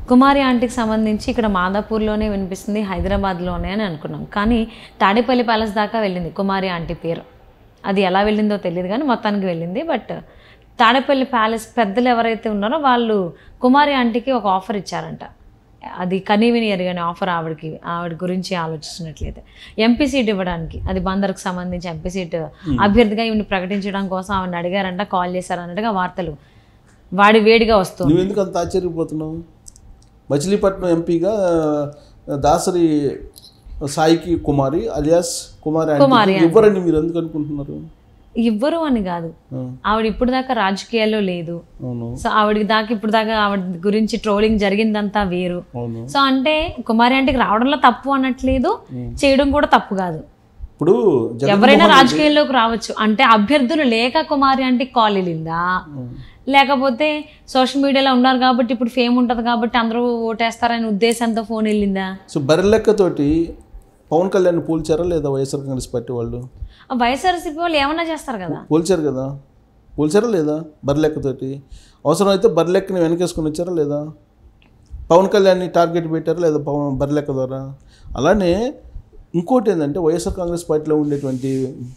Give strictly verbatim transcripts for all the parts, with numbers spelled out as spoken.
కుమారి ఆంటీకి సంబంధించి ఇక్కడ మాదాపూర్లోనే వినిపిస్తుంది, హైదరాబాద్లోనే అని అనుకున్నాం. కానీ తాడేపల్లి ప్యాలెస్ దాకా వెళ్ళింది కుమారి ఆంటీ పేరు. అది ఎలా వెళ్ళిందో తెలియదు కానీ మొత్తానికి వెళ్ళింది. బట్ తాడేపల్లి ప్యాలెస్ పెద్దలు ఎవరైతే ఉన్నారో వాళ్ళు కుమారి ఆంటీకి ఒక ఆఫర్ ఇచ్చారంట. అది కనీవిని ఎరగని ఆఫర్ ఆవిడకి, ఆవిడ గురించి ఆలోచిస్తున్నట్లయితే ఎంపీ సీట్ ఇవ్వడానికి, అది బందర్కు సంబంధించి ఎంపీ సీట్ అభ్యర్థిగా ఈవిని ప్రకటించడం కోసం ఆవిడని అడిగారంట, కాల్ చేశారన్నట్టుగా వార్తలు వాడి వేడిగా వస్తుంది. నువ్వు ఎందుకు అంత ఆశ్చర్యపోతున్నావు? మచిలీపట్నం ఎంపీగా దాసరి సాయికి కుమారి అలియాస్ కుమారి ఇవ్వరని మీరు ఎందుకు అనుకుంటున్నారు? ఇవ్వరు అని కాదు, ఆవిడ ఇప్పుడు దాకా రాజకీయాల్లో లేదు. సో ఆవిడకి దాకా ఇప్పుడు దాకా ఆవిడ గురించి ట్రోలింగ్ జరిగిందంతా వేరు. సో అంటే కుమారి ఆంటీకి రావడంలో తప్పు అనట్లేదు, చేయడం కూడా తప్పు కాదు. ఇప్పుడు ఎవరైనా రాజకీయాల్లోకి రావచ్చు. అంటే అభ్యర్థులు లేక కుమారి ఆంటీకి కాల్ వెళ్ళిందా, లేకపోతే సోషల్ మీడియాలో ఉన్నారు కాబట్టి ఇప్పుడు ఫేమ్ ఉంటుంది కాబట్టి అందరూ ఓటేస్తారనే ఉద్దేశంతో ఫోన్ వెళ్ళిందా? సో బర్రెలెక్కతోటి పవన్ కళ్యాణ్ పోల్చారా లేదా వైఎస్ఆర్ కాంగ్రెస్ పార్టీ వాళ్ళు? వైఎస్ఆర్సీపీ వాళ్ళు ఏమన్నా చేస్తారు కదా, పోల్చారు కదా, పోల్చారా లేదా? బర్రెలెక్కతోటి అవసరమైతే బర్రెలెక్కని వెనకేసుకుని వచ్చారా లేదా? పవన్ కళ్యాణ్ని టార్గెట్ పెట్టారా లేదా పవన్ బర్రెలెక్క ద్వారా? అలానే ఇంకోటి ఏంటంటే వైఎస్ఆర్ కాంగ్రెస్ పార్టీలో ఉండేటువంటి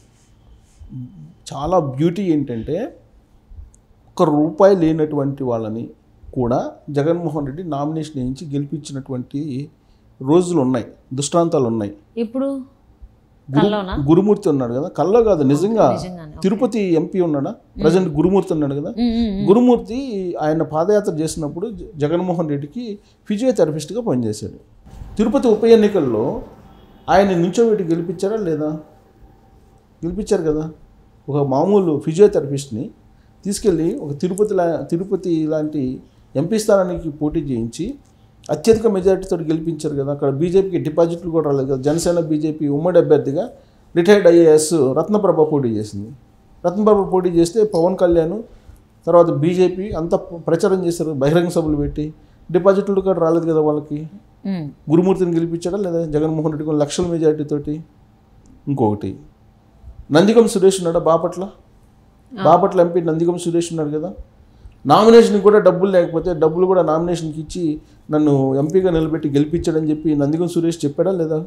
చాలా బ్యూటీ ఏంటంటే ఒక్క రూపాయి లేనటువంటి వాళ్ళని కూడా జగన్మోహన్ రెడ్డి నామినేషన్ వేయించి గెలిపించినటువంటి రోజులు ఉన్నాయి, దృష్టాంతాలు ఉన్నాయి. ఇప్పుడు గురుమూర్తి ఉన్నాడు కదా, కల్లో కాదు నిజంగా. తిరుపతి ఎంపీ ఉన్నాడా ప్రజెంట్, గురుమూర్తి ఉన్నాడు కదా. గురుమూర్తి ఆయన పాదయాత్ర చేసినప్పుడు జగన్మోహన్ రెడ్డికి ఫిజియోథెరపిస్ట్గా పనిచేశాడు. తిరుపతి ఉప ఎన్నికల్లో ఆయన నుంచోబెట్టి గెలిపించారా లేదా? గెలిపించారు కదా. ఒక మామూలు ఫిజియోథెరపిస్ట్ని తీసుకెళ్ళి ఒక తిరుపతి లా తిరుపతి లాంటి ఎంపీ స్థానానికి పోటీ చేయించి అత్యధిక మెజారిటీతో గెలిపించారు కదా. అక్కడ బీజేపీకి డిపాజిట్లు కూడా రాలేదు కదా. జనసేన బీజేపీ ఉమ్మడి అభ్యర్థిగా రిటైర్డ్ ఐఏఎస్ రత్నప్రభ పోటీ చేసింది. రత్నప్రభ పోటీ చేస్తే పవన్ కళ్యాణ్ తర్వాత బీజేపీ అంతా ప్రచారం చేశారు, బహిరంగ సభలు పెట్టి. డిపాజిట్లు కూడా రాలేదు కదా వాళ్ళకి. గురుమూర్తిని గెలిపించాడా లేదా జగన్మోహన్ రెడ్డి కొన్ని లక్షల మెజారిటీతోటి? ఇంకొకటి నందిగం సురేష్ ఉన్నాడా బాపట్ల, బాపట్ల ఎంపీ నందిగం సురేష్ ఉన్నాడు కదా. నామినేషన్కి కూడా డబ్బులు లేకపోతే డబ్బులు కూడా నామినేషన్కి ఇచ్చి నన్ను ఎంపీగా నిలబెట్టి గెలిపించాడని చెప్పి నందిగం సురేష్ చెప్పాడా లేదా?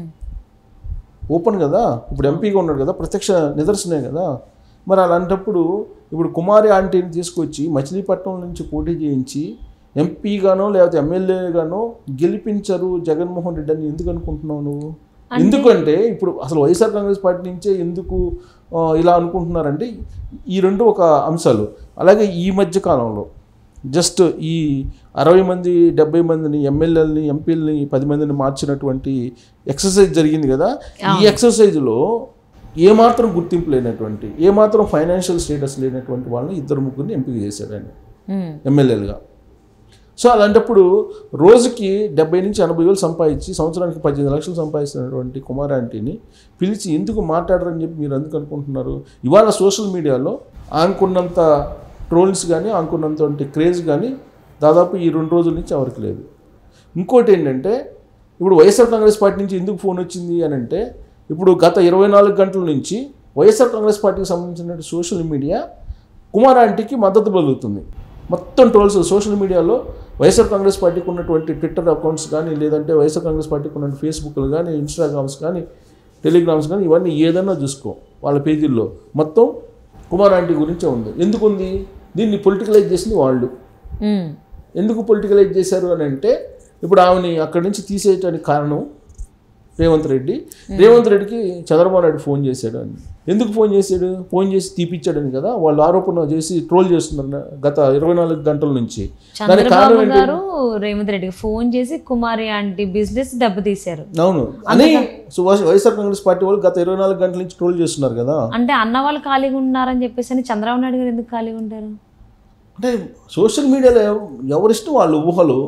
ఓపెన్ కదా, ఇప్పుడు ఎంపీగా ఉన్నాడు కదా, ప్రత్యక్ష నిదర్శనే కదా. మరి అలాంటప్పుడు ఇప్పుడు కుమారి ఆంటీని తీసుకొచ్చి మచిలీపట్నం నుంచి పోటీ చేయించి ఎంపీగానో లేకపోతే ఎమ్మెల్యేగానో గెలిపించరు జగన్మోహన్ రెడ్డి అని ఎందుకు అనుకుంటున్నావు నువ్వు? ఎందుకంటే ఇప్పుడు అసలు వైఎస్ఆర్ కాంగ్రెస్ పార్టీ నుంచే ఎందుకు ఇలా అనుకుంటున్నారంటే ఈ రెండు ఒక అంశాలు. అలాగే ఈ మధ్య కాలంలో జస్ట్ ఈ అరవై మంది డెబ్బై మందిని ఎమ్మెల్యేలని ఎంపీలని పది మందిని మార్చినటువంటి ఎక్సర్సైజ్ జరిగింది కదా. ఈ ఎక్సర్సైజ్లో ఏమాత్రం గుర్తింపు లేనటువంటి, ఏమాత్రం ఫైనాన్షియల్ స్టేటస్ లేనటువంటి వాళ్ళని ఇద్దరు ముగ్గురిని ఎంపిక చేశాడు ఆయన ఎమ్మెల్యేలుగా. సో అలాంటప్పుడు రోజుకి డెబ్బై నుంచి ఎనభై వేలు సంపాదించి సంవత్సరానికి పద్దెనిమిది లక్షలు సంపాదిస్తున్నటువంటి కుమార్ ఆంటీని పిలిచి ఎందుకు మాట్లాడరని చెప్పి మీరు ఎందుకు అనుకుంటున్నారు? ఇవాళ సోషల్ మీడియాలో అనుకున్నంత ట్రోల్స్ కానీ అనుకున్నంత క్రేజ్ కానీ దాదాపు ఈ రెండు రోజుల నుంచి ఎవరికి లేదు. ఇంకోటి ఏంటంటే ఇప్పుడు వైఎస్ఆర్ కాంగ్రెస్ పార్టీ నుంచి ఎందుకు ఫోన్ వచ్చింది అని అంటే ఇప్పుడు గత ఇరవై నాలుగు గంటల నుంచి వైఎస్ఆర్ కాంగ్రెస్ పార్టీకి సంబంధించిన సోషల్ మీడియా కుమార్ ఆంటీకి మద్దతు పలుకుతుంది. మొత్తం ట్రోల్స్ సోషల్ మీడియాలో వైఎస్ఆర్ కాంగ్రెస్ పార్టీకి ఉన్నటువంటి ట్విట్టర్ అకౌంట్స్ కానీ లేదంటే వైఎస్ఆర్ కాంగ్రెస్ పార్టీకి ఉన్న ఫేస్బుక్లు కానీ ఇన్స్టాగ్రామ్స్ కానీ టెలిగ్రామ్స్ కానీ ఇవన్నీ ఏదైనా చూసుకో వాళ్ళ పేజీల్లో మొత్తం కుమార్ ఆంటీ గురించే ఉంది. ఎందుకు ఉంది? దీన్ని పొలిటికలైజ్ చేసింది వాళ్ళు. ఎందుకు పొలిటికలైజ్ చేశారు అని అంటే ఇప్పుడు ఆమెని అక్కడి నుంచి తీసేయడానికి కారణం రేవంత్ రెడ్డి. రేవంత్ రెడ్డికి చంద్రబాబు నాయుడు ఫోన్ చేశాడు అని. ఎందుకు ఫోన్ చేశాడు? ఫోన్ చేసి తీపిచ్చాడని కదా వాళ్ళు ఆరోపణ చేసి ట్రోల్ చేస్తున్నారు గత ఇరవై నాలుగు గంటల నుంచి. చంద్రబాబు గారు రేవంత్ రెడ్డికి ఫోన్ చేసి కుమారి ఆంటీ బిజినెస్ దెబ్బతీశారు అవును అని వైఎస్ఆర్ కాంగ్రెస్ పార్టీ వాళ్ళు గత ఇరవై నాలుగు గంటల నుంచి ట్రోల్ చేస్తున్నారు కదా. అంటే అన్న వాళ్ళు ఖాళీగా ఉన్నారని చెప్పేసి అని చంద్రబాబు నాయుడు గారు ఎందుకు ఖాళీగా ఉంటారు? అంటే సోషల్ మీడియాలో ఎవరిష్టం వాళ్ళు ఊహలు,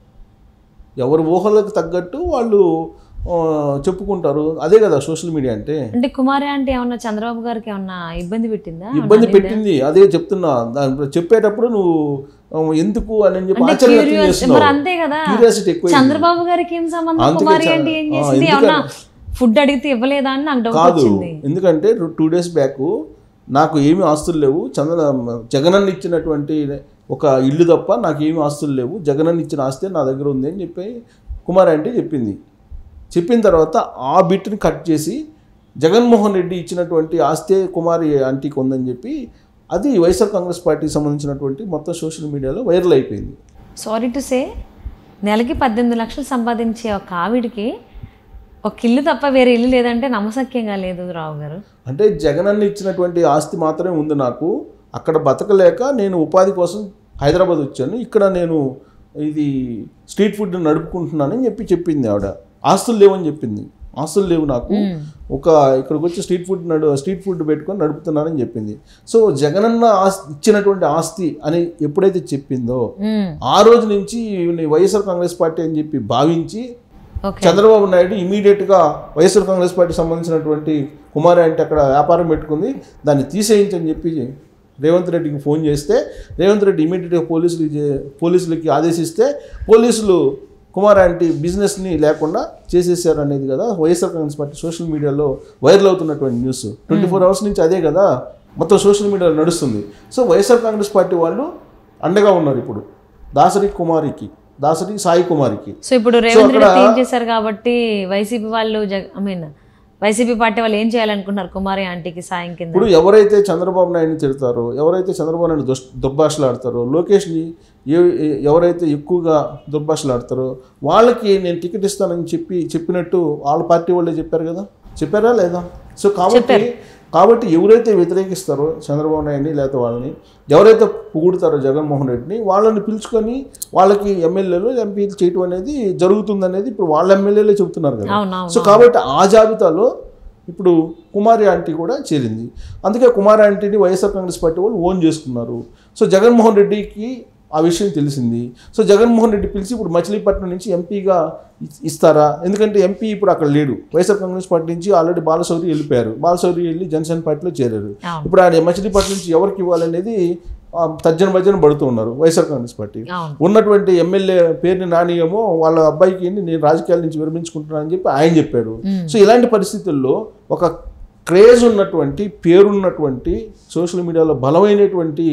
ఎవరి ఊహలకు తగ్గట్టు వాళ్ళు చెప్పుకుంటారు. అదే కదా సోషల్ మీడియా అంటే. అంటే కుమారి అంటే ఏమన్నా చంద్రబాబు గారికి ఏమన్నా ఇబ్బంది పెట్టిందా? ఇబ్బంది పెట్టింది, అదే చెప్తున్నా. చెప్పేటప్పుడు నువ్వు ఎందుకు అని చెప్పి అంతే కదా. చంద్రబాబు గారికి ఏం సంబంధం? కుమారి అంటే ఏం చేసింది? ఏమన్నా ఫుడ్ అడిగితే ఇవ్వలేదా అని నాకు డౌట్ వచ్చింది. ఎందుకంటే టూ డేస్ బ్యాక్ నాకు ఏమి ఆస్తులు లేవు, చంద్ర జగనన్న ఇచ్చినటువంటి ఒక ఇల్లు తప్ప నాకేమీ ఆస్తులు లేవు, జగనన్న ఇచ్చిన ఆస్తే నా దగ్గర ఉంది అని చెప్పి కుమారి ఆంటీ చెప్పింది. చెప్పిన తర్వాత ఆ బిట్ని కట్ చేసి జగన్మోహన్ రెడ్డి ఇచ్చినటువంటి ఆస్తే కుమారి ఆంటీకి ఉందని చెప్పి అది వైఎస్ఆర్ కాంగ్రెస్ పార్టీకి సంబంధించినటువంటి మొత్తం సోషల్ మీడియాలో వైరల్ అయిపోయింది. సారీ టు సే, నెలకి పద్దెనిమిది లక్షలు సంపాదించే ఒక ఆవిడికి ఒక ఇల్లు తప్ప వేరే ఇల్లు లేదంటే నమ్మశక్యంగా లేదు రావు గారు. అంటే జగనన్న ఇచ్చినటువంటి ఆస్తి మాత్రమే ఉంది నాకు, అక్కడ బతకలేక నేను ఉపాధి కోసం హైదరాబాద్ వచ్చాను, ఇక్కడ నేను ఇది స్ట్రీట్ ఫుడ్ నడుపుకుంటున్నానని చెప్పి చెప్పింది ఆవిడ. ఆస్తులు లేవని చెప్పింది, ఆస్తులు లేవు నాకు, ఒక ఇక్కడికి వచ్చి స్ట్రీట్ ఫుడ్ నడు స్ట్రీట్ ఫుడ్ పెట్టుకొని నడుపుతున్నానని చెప్పింది. సో జగనన్న ఆస్తి ఇచ్చినటువంటి ఆస్తి అని ఎప్పుడైతే చెప్పిందో ఆ రోజు నుంచి వైఎస్ఆర్ కాంగ్రెస్ పార్టీ అని చెప్పి భావించి చంద్రబాబు నాయుడు ఇమీడియట్గా వైఎస్ఆర్ కాంగ్రెస్ పార్టీకి సంబంధించినటువంటి కుమారి అంటే అక్కడ వ్యాపారం పెట్టుకుంది, దాన్ని తీసేయించని చెప్పి రేవంత్ రెడ్డికి ఫోన్ చేస్తే రేవంత్ రెడ్డి ఇమీడియట్గా పోలీసులు పోలీసులకి ఆదేశిస్తే పోలీసులు కుమార్ ఆంటీ బిజినెస్ని లేకుండా చేసేసారు అనేది కదా వైఎస్ఆర్ కాంగ్రెస్ పార్టీ సోషల్ మీడియాలో వైరల్ అవుతున్నటువంటి న్యూస్. ట్వంటీ ఫోర్ అవర్స్ నుంచి అదే కదా మొత్తం సోషల్ మీడియాలో నడుస్తుంది. సో వైఎస్ఆర్ కాంగ్రెస్ పార్టీ వాళ్ళు అండగా ఉన్నారు ఇప్పుడు దాసరి కుమారికి, దాసరి సాయి కుమారికి. సో ఇప్పుడు రేవంత్ రెడ్డి ఏం చేశారు కాబట్టి వైసీపీ వాళ్ళు ఐ మీన్ వైసీపీ పార్టీ వాళ్ళు ఏం చేయాలనుకుంటున్నారు కుమారి ఆంటీకి సాయం కింద? ఇప్పుడు ఎవరైతే చంద్రబాబు నాయుడిని తిడతారో, ఎవరైతే చంద్రబాబు నాయుడు దుష్ దుర్భాషలాడతారో, లోకేష్ని ఎవరైతే ఎక్కువగా దుర్భాషలాడతారో వాళ్ళకి నేను టికెట్ ఇస్తానని చెప్పి చెప్పినట్టు వాళ్ళ పార్టీ వాళ్ళే చెప్పారు కదా, చెప్పారా లేదా? సో కాబట్టి కాబట్టి ఎవరైతే వ్యతిరేకిస్తారో చంద్రబాబు నాయుడిని లేకపోతే వాళ్ళని, ఎవరైతే పొగుడుతారో జగన్మోహన్ రెడ్డిని, వాళ్ళని పిలుచుకొని వాళ్ళకి ఎమ్మెల్యేలు ఎంపీలు చేయటం అనేది జరుగుతుందనేది ఇప్పుడు వాళ్ళ ఎమ్మెల్యేలే చెబుతున్నారు కదా. సో కాబట్టి ఆ జాబితాలో ఇప్పుడు కుమారి ఆంటీ కూడా చేరింది. అందుకే కుమారి ఆంటీని వైఎస్ఆర్ కాంగ్రెస్ పార్టీ వాళ్ళు ఓన్ చేసుకున్నారు. సో జగన్మోహన్ రెడ్డికి ఆ విషయం తెలిసింది. సో జగన్మోహన్ రెడ్డి పిలిచి ఇప్పుడు మచిలీపట్నం నుంచి ఎంపీగా ఇస్తారా, ఎందుకంటే ఎంపీ ఇప్పుడు అక్కడ లేడు, వైఎస్ఆర్ కాంగ్రెస్ పార్టీ నుంచి ఆల్రెడీ బాలశౌరి వెళ్ళిపోయారు, బాలశౌరి వెళ్ళి జనసేన పార్టీలో చేరారు. ఇప్పుడు ఆయన మచిలీపట్నం నుంచి ఎవరికి ఇవ్వాలనేది తర్జన భర్జన పడుతూ ఉన్నారు వైఎస్ఆర్ కాంగ్రెస్ పార్టీ. ఉన్నటువంటి ఎమ్మెల్యే పేరుని నానియేమో వాళ్ళ అబ్బాయికి నేను రాజకీయాల నుంచి విరమించుకుంటున్నానని చెప్పి ఆయన చెప్పాడు. సో ఇలాంటి పరిస్థితుల్లో ఒక క్రేజ్ ఉన్నటువంటి పేరున్నటువంటి సోషల్ మీడియాలో బలమైనటువంటి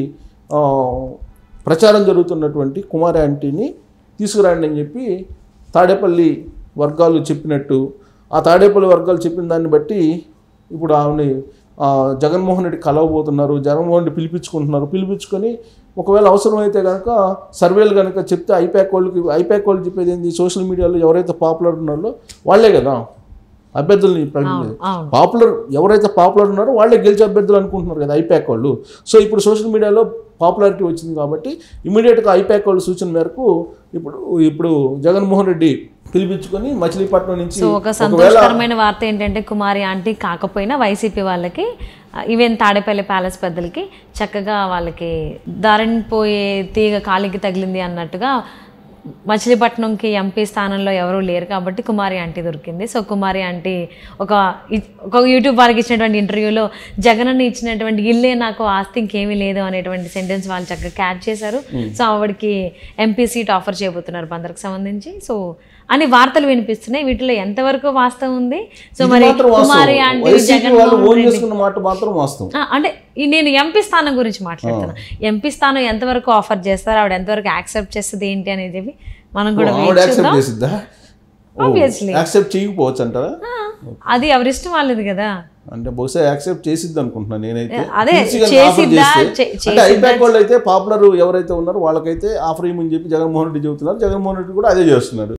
ప్రచారం జరుగుతున్నటువంటి కుమారి ఆంటీని తీసుకురండి అని చెప్పి తాడేపల్లి వర్గాలు చెప్పినట్టు, ఆ తాడేపల్లి వర్గాలు చెప్పిన దాన్ని బట్టి ఇప్పుడు ఆమెని జగన్మోహన్ రెడ్డి కలవబోతున్నారు, జగన్మోహన్ రెడ్డి పిలిపించుకుంటున్నారు. పిలిపించుకొని ఒకవేళ అవసరమైతే కనుక సర్వేలు కనుక చెప్తే ఐపాక్ వాళ్ళకి ఐపాక్ వాళ్ళు చెప్పేది ఏంది, సోషల్ మీడియాలో ఎవరైతే పాపులర్ ఉన్నారో వాళ్ళే కదా అభ్యర్థుల్ని ప్రకటించేది. పాపులర్ ఎవరైతే పాపులర్ ఉన్నారో వాళ్ళే గెలిచే అభ్యర్థులు అనుకుంటున్నారు కదా ఐపాక్ వాళ్ళు. సో ఇప్పుడు సోషల్ మీడియాలో పాపులారిటీ వచ్చింది కాబట్టి ఇమీడియట్గా ఐపాక్ వాళ్ళ సూచన మేరకు ఇప్పుడు ఇప్పుడు జగన్మోహన్ రెడ్డి పిలిపించుకొని మచిలీపట్నం నుంచి. ఒక సంతోషకరమైన వార్త ఏంటంటే కుమారి ఆంటీ కాకపోయినా వైసీపీ వాళ్ళకి ఈవెన్ తాడేపల్లి ప్యాలెస్ పెద్దలకి చక్కగా వాళ్ళకి దారిని పోయే తీగ కాలికి తగిలింది అన్నట్టుగా మచిలీపట్నంకి ఎంపీ స్థానంలో ఎవరూ లేరు కాబట్టి కుమారి ఆంటీ దొరికింది. సో కుమారి ఆంటీ ఒక ఒక యూట్యూబ్ వాళ్ళకి ఇచ్చినటువంటి ఇంటర్వ్యూలో జగనన్న ఇచ్చినటువంటి ఇల్లే నాకు ఆస్తి ఇంకేమీ లేదు అనేటువంటి సెంటెన్స్ వాళ్ళు చక్కగా క్యాచ్ చేశారు. సో ఆవిడకి ఎంపీ సీట్ ఆఫర్ చేయబోతున్నారు బందర్కి సంబంధించి. సో అని వార్తలు వినిపిస్తున్నాయి. వీటిలో ఎంతవరకు వాస్తవం ఉంది? సో మరి కుమారి ఆంటీ అంటే నేను ఎంపీ స్థానం గురించి మాట్లాడుతున్నా, ఎంపీ స్థానం ఎంతవరకు ఆఫర్ చేస్తారు, ఆవిడ ఎంతవరకు యాక్సెప్ట్ చేస్తుంది ఏంటి అనేది మనం కూడా అది ఎవరి ఇష్టం వాళ్ళది కదా. అంటే బహుశా యాక్సెప్ట్ చేసిద్ది అనుకుంటున్నాను నేనైతే. అంటే ఐపాక్ వాళ్ళు అయితే పాపులర్ ఎవరైతే ఉన్నారో వాళ్ళకైతే ఆఫర్ ఇవ్వమని చెప్పి జగన్మోహన్ రెడ్డి చెబుతున్నారు, జగన్మోహన్ రెడ్డి కూడా అదే చేస్తున్నారు.